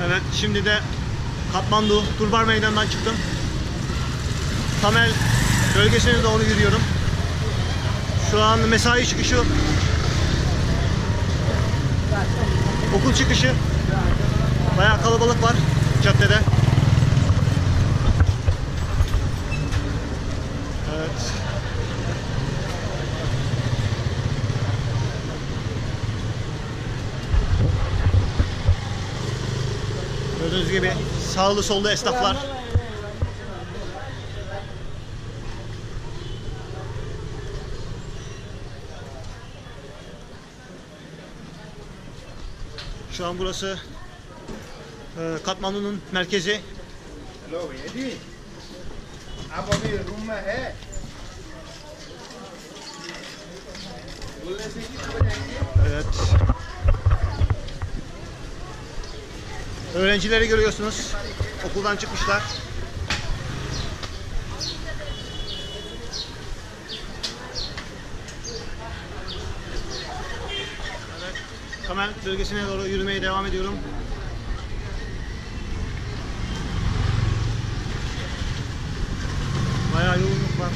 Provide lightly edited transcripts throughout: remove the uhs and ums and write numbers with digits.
Evet, şimdi de Katmandu Turbar Meydanı'ndan çıktım. Tamel bölgesine doğru yürüyorum. Şu an mesai çıkışı, okul çıkışı. Bayağı kalabalık var caddede. Evet. Gördüğünüz gibi sağlı sollu esnaflar. Şu an burası Katmandu'nun merkezi. Evet. Öğrencileri görüyorsunuz. Okuldan çıkmışlar. Evet. Kamel bölgesine doğru yürümeye devam ediyorum. Bayağı yoğunluk var.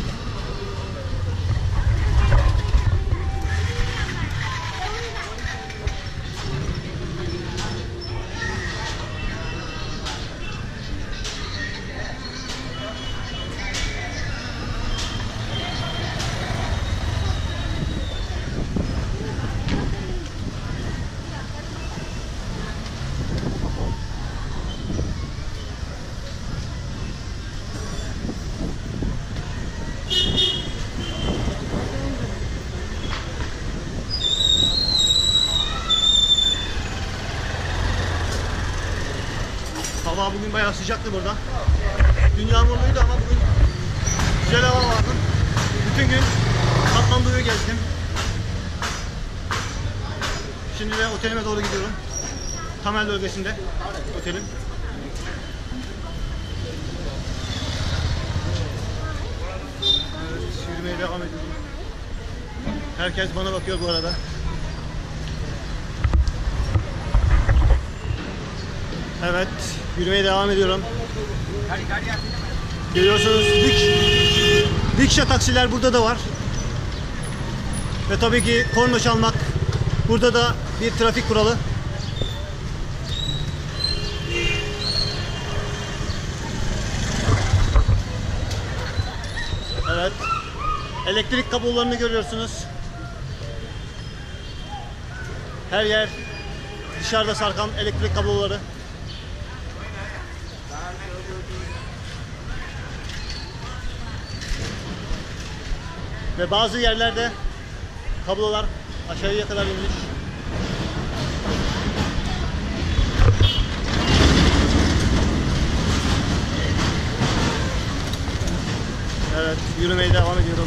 Hava bugün bayağı sıcaktı burada. Dün yağmurluydu ama bugün güzel hava vardı. Bütün gün Katmandu'yu gezdim. Şimdi de otelime doğru gidiyorum. Tamel bölgesinde otelim. Evet, yürümeye devam ediyorum. Herkes bana bakıyor bu arada. Evet, yürümeye devam ediyorum. Görüyorsunuz rikşa taksiler burada da var. Ve tabii ki korna çalmak burada da bir trafik kuralı. Evet. Elektrik kablolarını görüyorsunuz. Her yer dışarıda sarkan elektrik kabloları. Ve bazı yerlerde kablolar aşağıya kadar inmiş. Evet, yürümeye devam ediyorum.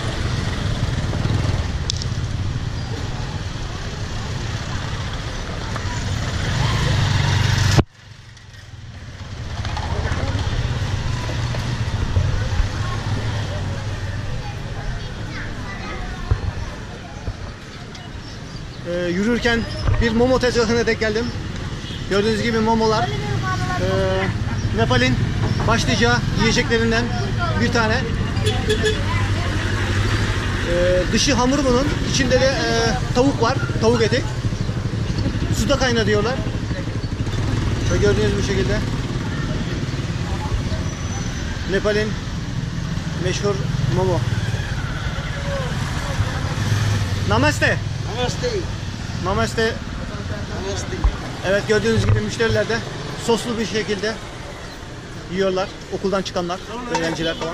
Yürürken bir momo tezgahına denk geldim. Gördüğünüz gibi momolar Nepal'in başlıca yiyeceklerinden bir tane. Dışı hamur bunun, içinde de tavuk var, tavuk eti. Suda kaynatıyorlar. Şöyle gördüğünüz bu şekilde. Nepal'in meşhur momo. Namaste. Namaste. Namaste. Namaste. Evet, gördüğünüz gibi müşteriler de soslu bir şekilde yiyorlar. Okuldan çıkanlar, öğrenciler falan.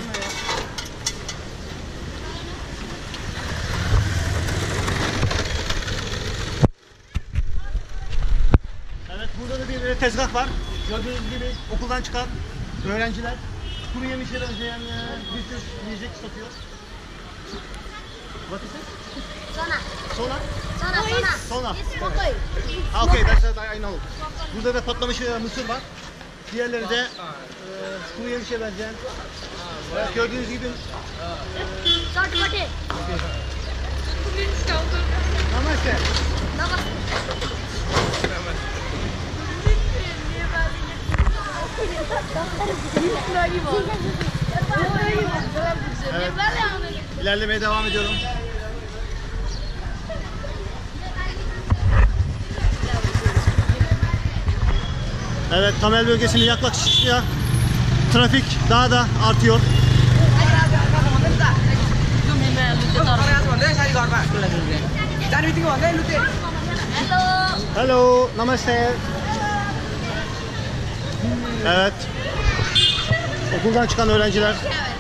Evet, burada da bir tezgah var. Gördüğünüz gibi okuldan çıkan öğrenciler kuru yemişe benzeyen bir tür yiyecek satıyor. What is it? Sona. Sona? Sona. Sona. It's okay. Okay, that's what I know. Burada da patlamış mısır var. Diğerleri de kuru yemişe benzeyen. Evet, gördüğünüz gibi. Short button. Namaste. Namaste. Evet. İlerlemeye devam ediyorum. Evet, Tamel bölgesinin yaklaştıkça trafik daha da artıyor. Hello, namaste. Evet. Okuldan çıkan öğrenciler